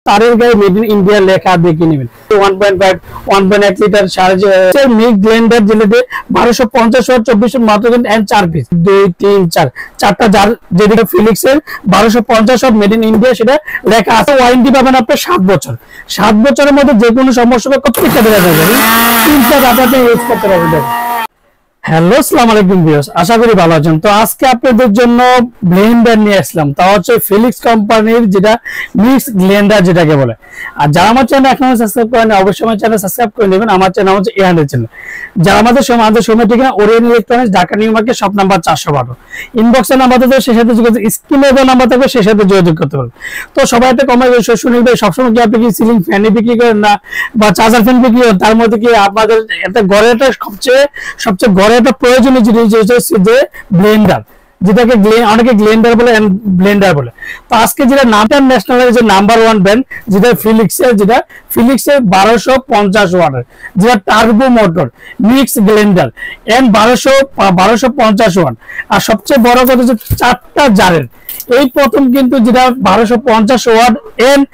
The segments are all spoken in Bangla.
তারের গায়ে মেড ইন ইন্ডিয়া লেখা দেখে নেবেন। 1.5 1.8 লিটার চার্জার মিক্স ব্লেন্ডার যেটাতে 1250 ওয়াট 24 মাত্র কিন্তু এন্ড 4 পিস 2 3 4 চারটা জার যেটা ফিলিক্স এর 1250 ওয়াট মেড ইন ইন্ডিয়া সেটা লেখা আছে। ওয়ারেন্টি পাবেন আপনি 7 বছর। 7 বছরের মধ্যে যে কোনো সমস্যা হবে প্রত্যেকটা দেখা যাবে, তিনটা ডাটাতে ইউজ করতে পারবেন। হ্যালো আসসালামু আলাইকুম ভিউয়ার্স, আশা করি ভালো আছেন। তো আজকে আপনাদের জন্য ব্লেন্ডার নিয়ে আসলাম, তা হচ্ছে ফিলিক্স কোম্পানির যেটা মিক্স ব্লেন্ডার যেটাকে বলে। আর যারা আমার চ্যানেল এখনো সাবস্ক্রাইব করেন অবশ্যই আমার চ্যানেল সাবস্ক্রাইব করে নেবেন। আমার চ্যানেল হচ্ছে এ100 চ্যানেল। যারা আমাদের সময় ঠিকানা Orient electronics, Dhaka new market, shop number 412। ইনবক্সের নাম্বার থাকবে, সেই সাথে যোগাযোগ, স্ক্রিনে যে নাম্বার থাকবে সেই সাথে যোগাযোগ করতে পারবেন। তো সবাই একটা কমেন্ট শুনি ভাই সবসময় কি আপনি কি সিলিং ফ্যান বিক্রি করেন না বা চার্জার ফ্যান বিক্রি করেন? তার মধ্যে কি আপনাদের একটা ঘরে একটা সবচেয়ে ঘরে একটা প্রয়োজনীয় জিনিস হচ্ছে যে ব্লেন্ডার, যেটাকে অনেকে গ্লেন্ডার বলে ব্লেন্ডার বলে। তো আজকে যেটা ইন্টারন্যাশনাল যে নাম্বার 1 ব্র্যান্ড যেটা ফিলিক্সের 1250 ওয়াটের যেটা turbo motor mix blender and 1250 watt. আর সবচেয়ে বড় কথা হচ্ছে 4টা জারের এই প্রথম কিন্তু যেটা 1250 ওয়াট এন্ড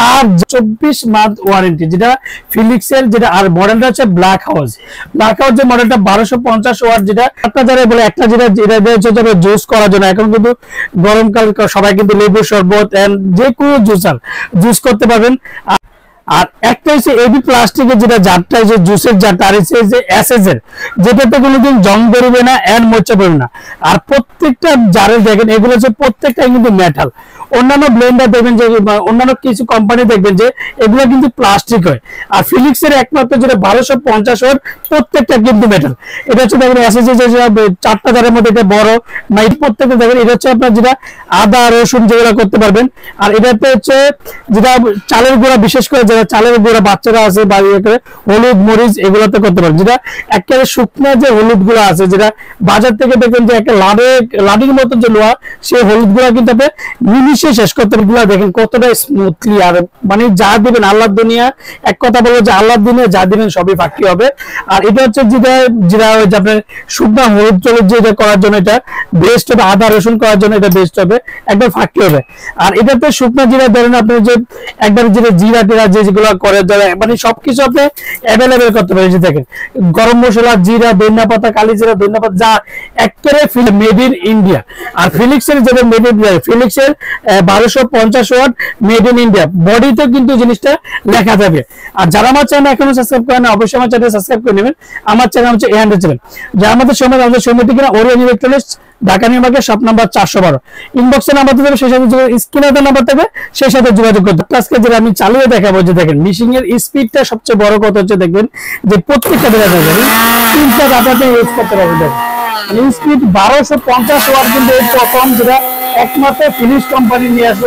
24 মান্থ ওয়ারেন্টি, যেটা ফিলিক্সের যেটা। আর মডেলটা হচ্ছে ব্ল্যাক হাউস যে মডেলটা 1250 ওয়াট, যেটা একটা জারে বলে একটা যেটা জুস করার জন্য। এখন কিন্তু গরমকাল সবাই কিন্তু লেবু শরবত এন্ড যে কোনো জুস করতে পারবেন। আর একটা হচ্ছে এবি প্লাস্টিকের যেটা জারটা যে জুসের জারটা, আর হচ্ছে যে এসএস এর যেটাতে কোনোদিন জং বেরোবে না এন্ড মোচা পড়বে না। আর প্রত্যেকটা জারের দেখেন এগুলো হচ্ছে প্রত্যেকটা কিন্তু মেটাল। অন্যান্য ব্লেন্ডার দেখবেন যে অন্যান্য কিছু কোম্পানি দেখবেন যে এগুলো কিন্তু প্লাস্টিক হয়, আর ফিলিক্সের একমাত্র যেটা 1250 ওয়াট প্রত্যেকটা কিন্তু মেটাল। এটা হচ্ছে দেখেন এসএস এর যে 4টা জারের মধ্যে এটা বড় মাইট প্রত্যেকটা দেখেন। এটা হচ্ছে আপনার যেটা আদা রসুন যেগুলো করতে পারবেন। আর এটাতে হচ্ছে যেটা চালের গুঁড়া, বিশেষ করে যারা চালের গুঁড়া বাচ্চারা আছে বা হলুদ মরিচ এগুলোতে করতে পারবেন। যেটা একেবারে শুকনো যে হলুদ গুঁড়া আছে, যেটা বাজার থেকে দেখবেন যে একটা লাডির মতো যে লোহা, সেই হলুদ গুঁড়া কিন্তু আপনি নিমিশে শেষ করতে পারবেন। দেখেন কতটা স্মুথলি। আর মানে যা দিবেন আল্লাহর দুনিয়া, এক কথা বলবো যে আল্লাহর দুনিয়া যা দিবেন সবই ফাঁকি হবে। আর এটা হচ্ছে যেটা আপনার শুকনা হলুদ টলুদ যেটা করার জন্য এটা বেস্ট হবে, আদা রসুন করার জন্য এটা বেস্ট হবে, একদম ফাঁকি হবে। আর এটাতে শুকনা জিরা ধরেন আপনি যে একবার যেটা জিরা টিরা যেগুলো করে ধরে মানে সবকিছু আপনি অ্যাভেলেবেল করতে পারেন। দেখেন গরম মশলা, জিরা, ধনিয়া পাতা, কালি জিরা, ধনিয়া পাতা যা একেবারে মেড ইন ইন্ডিয়া। আর ফিলিক্সের যেটা মেড ইন ফিলিক্সের 1250 ওয়াট মেড ইন ইন্ডিয়া বডিতে কিন্তু জিনিসটা লেখা থাকবে। আর যারা আমার চ্যানেল এখনো সাবস্ক্রাইব করেন অবশ্যই আমার চ্যানেল সাবস্ক্রাইব করে নেবেন। আমার চ্যানেল হচ্ছে এ100 চ্যানেল। যারা আমাদের সময় ঠিকানা Orient electronics, Dhaka new market, shop number 412। ইনবক্সে নাম্বার থাকবে, সেই সাথে স্ক্রিনে নাম্বার থাকবে সেই সাথে যোগাযোগ করতে। আজকে যেটা আমি চালিয়ে দেখাবো যে দেখেন মিশিং এর স্পিডটা সবচেয়ে বড় কথা হচ্ছে দেখবেন যে প্রত্যেকটা দেখা যাবে তিনটা ডাটাতে ইউজ করতে পারবেন। স্পিড 1250 ওয়াট কিন্তু এই প্রথম যেটা একমাত্র ফিলিক্স কোম্পানি নিয়ে আসবে,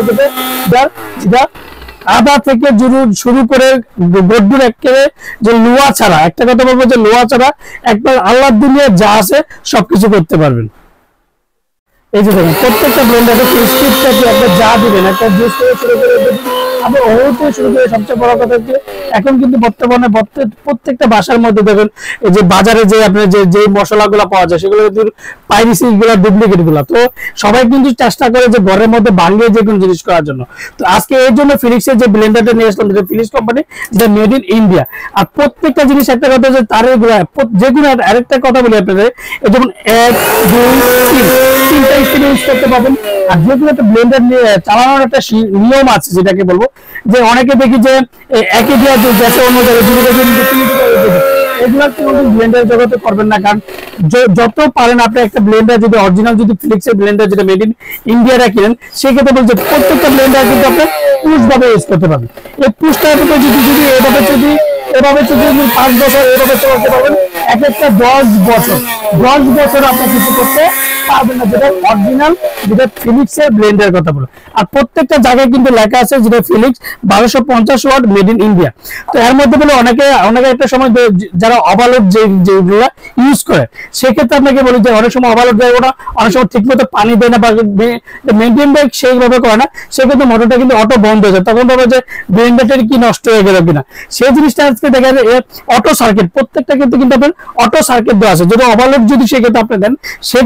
যেটা আদা থেকে শুরু করে গড্ডুর একেবারে যে লোহা ছাড়া, একটা কথা বলবো যে লোহা ছাড়া একবার আল্লাহর দুনিয়া যা আছে সবকিছু করতে পারবেন। এই যে দেখেন প্রত্যেকটা ব্লেন্ডারে স্পিডটা কি আপনি যা দিবেন, একটা জুস থেকে শুরু করে আপনি ওতে শুরু করে সবচেয়ে বড় কথা হচ্ছে এখন কিন্তু বর্তমানে প্রত্যেকটা বাসার মধ্যে দেখবেন এই যে বাজারে যে আপনার যে মশলাগুলো পাওয়া যায় সেগুলো কিন্তু পাইরেসি গুলো, ডুপ্লিকেট গুলো। তো সবাই কিন্তু চেষ্টা করে যে ঘরের মধ্যে ভাঙিয়ে যে কোনো জিনিস করার জন্য। তো আজকে এর জন্য ফিলিক্সের যে ব্লেন্ডারটা নিয়ে আসলাম, যেটা ফিলিক্স কোম্পানি, যেটা মেড ইন ইন্ডিয়া। আর প্রত্যেকটা জিনিস একটা কথা যে তারের গুলা যে কোনো আরেকটা কথা বলি আপনাদের, যেমন 1 2 3 তিনটা স্পিড ইউজ করতে পারবেন। আর যে কোনো একটা ব্লেন্ডার নিয়ে চালানোর একটা নিয়ম আছে, যেটাকে বলবো যে অনেকে দেখি যে একই দিয়া দেশে অন্য জায়গায় এগুলা কোনোদিন ব্লেন্ডার জগতে করবেন না। কারণ যত পারেন আপনি একটা ব্লেন্ডার যদি অরিজিনাল যদি ফিলিক্সের ব্লেন্ডার যেটা মেড ইন ইন্ডিয়াটা কিনেন, সেক্ষেত্রে বলছে প্রত্যেকটা ব্লেন্ডার কিন্তু আপনি পুশ ভাবে ইউজ করতে পারবেন। এই পুশটা যদি এভাবে 5 বছর এভাবে চলতে পারবেন, এক একটা 10 বছর আপনি কিছু করতে পারবেন না, যেটা অরিজিনাল যেটা ফিলিক্সের ব্লেন্ডার কথা বলো। আর প্রত্যেকটা জায়গায় কিন্তু লেখা আছে যেটা Philips 1250 watt made in India. তো এর মধ্যে বলে অনেকে একটা সময় যারা ওভারলোড যেগুলো ইউজ করে, সেক্ষেত্রে আপনাকে বলি যে অনেক সময় ওভারলোড দেয় ওরা, অনেক সময় ঠিক মতো পানি দেয় না বা মেনটেন সেইভাবে করে না, সেক্ষেত্রে মোটরটা কিন্তু অটো বন্ধ হয়ে যায়। তখন ভাবে যে ব্লেন্ডারটা কি নষ্ট হয়ে গেল কিনা। সেই জিনিসটা আজকে দেখা যায় অটো সার্কিট প্রত্যেকটা কিন্তু আপনার অটো সার্কিট দেওয়া আছে। যদি ওভারলোড যদি সেক্ষেত্রে আপনি দেন, সেক্ষেত্রে বলবো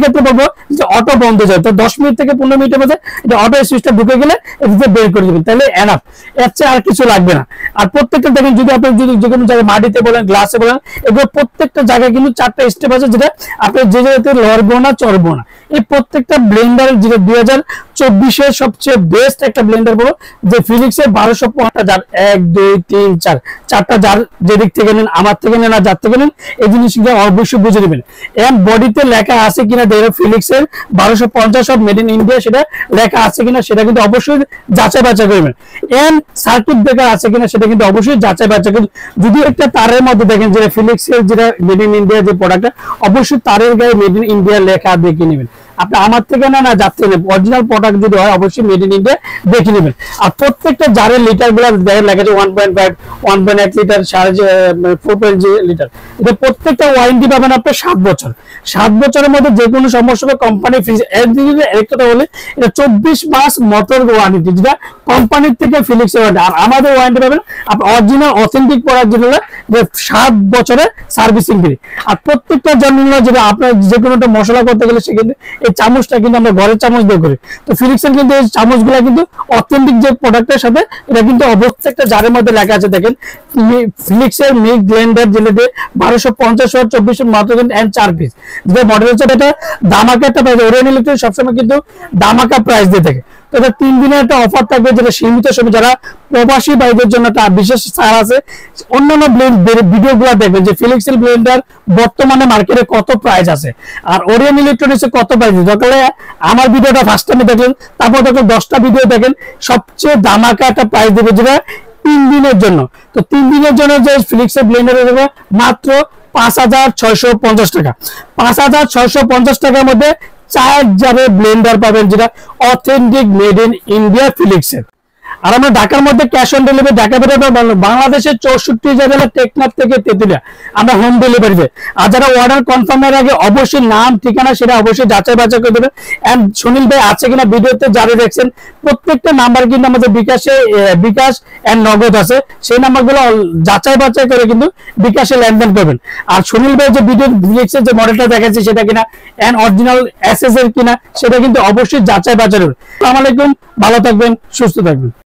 যে অটো বন্ধ যায়, তো 10 মিনিট থেকে 15 মিনিটের মধ্যে এটা অটো সুইচটা ঢুকে গেলে এদিকে বের করে দিবেন, তাহলে এনাফ, এর চেয়ে আর কিছু লাগবে না। আর প্রত্যেকটা দেখেন যদি আপনি যদি যে কোনো জায়গায় মাটিতে বলেন গ্লাসে বলেন, এগুলো প্রত্যেকটা জায়গায় কিন্তু 4টা স্টেপ আছে, যেটা আপনি যে জায়গাতে লড়বো না চড়বো না। এই প্রত্যেকটা ব্লেন্ডার যেটা 2024-এর সবচেয়ে বেস্ট একটা ব্লেন্ডার বলো যে ফিলিক্সের 1250 জার, 1 2 3 4 4টা জার যেদিক থেকে নেন, আমার থেকে নেন আর যার থেকে নেন, এই জিনিসটা অবশ্যই বুঝে নেবেন। এর বডিতে লেখা আছে কিনা দেখো ফিলিক্সের 1250 সব মেড ইন ইন্ডিয়া, সেটা লেখা আছে কিনা সেটা কিন্তু অবশ্যই যাচাই বাছাই করবেন। এর সার্কিট ব্রেকার আছে কিনা সেটা কিন্তু অবশ্যই যাচাই বাছাই করবেন। যদি একটা তারের মধ্যে দেখেন যে ফিলিক্সের যেটা মেড ইন ইন্ডিয়া যে প্রোডাক্টটা, অবশ্যই তারের গায়ে মেড ইন ইন্ডিয়া লেখা দেখে নেবেন। আপনি আমার থেকে না যার থেকে নেবেন, অরিজিনাল প্রোডাক্ট যদি হয় অবশ্যই মেড ইন ইন্ডিয়া দেখে নেবেন। আর প্রত্যেকটা জারের লিটার গুলো দেখেন লেখা আছে 1.5, 1.8 লিটার, 4.0 লিটার। এটা প্রত্যেকটা ওয়ারেন্টি পাবেন আপনি 7 বছর। 7 বছরের মধ্যে যে কোনো সমস্যা হবে কোম্পানি ফ্রিজ। একটা বলে এটা 24 মাস মোটর ওয়ারেন্টি, যেটা কোম্পানির থেকে ফিলিক্স ওয়ারেন্টি। আর আমাদের ওয়ারেন্টি পাবেন আপনি অরিজিনাল অথেন্টিক প্রোডাক্ট যেটা 7 বছরের সার্ভিসিং ফ্রি। আর প্রত্যেকটা জন্য যেটা আপনার যে কোনো একটা মশলা করতে গেলে সেক্ষেত্রে এই চামচটা কিন্তু আমরা ঘরের চামচ দিয়ে করি, তো ফিলিক্সের কিন্তু এই চামচগুলা কিন্তু অথেন্টিক যে প্রোডাক্টের সাথে এটা কিন্তু অবশ্যই একটা জারের মধ্যে লেখা আছে দেখেন ফিলিক্সের মিক ব্লেন্ডার যেটা 1250 ওয়াট 24 মাত্র কিন্তু 4 পিস, যে মডেল হচ্ছে এটা দামাকা একটা প্রাইস। ওরিয়েন্ট ইলেকট্রিক সবসময় কিন্তু দামাকা প্রাইস দিয়ে থাকে। তো এটা 3 দিনের একটা অফার থাকবে, যেটা সীমিত সময় যারা প্রবাসী ভাইদের জন্য একটা বিশেষ ছাড় আছে। অন্যান্য ভিডিও গুলো দেখবেন যে ফিলিক্সের ব্লেন্ডার বর্তমানে মার্কেটে কত প্রাইস আছে আর ওরিয়েন্ট ইলেকট্রনিক্সে কত প্রাইস। সকালে আমার ভিডিওটা ফার্স্ট টাইমে দেখলেন, তারপর দেখেন 10টা ভিডিও দেখেন, সবচেয়ে দামাকা একটা প্রাইস দেবে যেটা 3 দিনের জন্য। তো 3 দিনের জন্য যে ফিলিক্সের ব্লেন্ডার দেবে মাত্র 5650 টাকা। 5650 টাকার মধ্যে 4 জারের ব্লেন্ডার পাবেন, যেটা অথেন্টিক মেড ইন ইন্ডিয়া ফিলিক্সের। আর আমরা ঢাকার মধ্যে ক্যাশ অন ডেলিভারি, ঢাকা বেরোবে বাংলাদেশের 64 জেলা টেকনাফ থেকে তেতুলিয়া আমরা হোম ডেলিভারি দেই। আর যারা অর্ডার কনফার্মের আগে অবশ্যই নাম ঠিকানা সেটা অবশ্যই যাচাই বাছাই করে দেবেন। এন্ড সুনীল ভাই আছে কিনা ভিডিওতে যারা দেখছেন, প্রত্যেকটা নাম্বার কিন্তু আমাদের বিকাশ এন্ড নগদ আছে, সেই নাম্বারগুলো যাচাই বাছাই করে কিন্তু বিকাশে লেনদেন করবেন। আর সুনীল ভাই যে ভিডিও দেখছেন যে মডেলটা দেখাচ্ছে সেটা কিনা এন্ড অরিজিনাল এসএস এর কিনা সেটা কিন্তু অবশ্যই যাচাই বাছাই করবেন। আসসালামু আলাইকুম, ভালো থাকবেন, সুস্থ থাকবেন।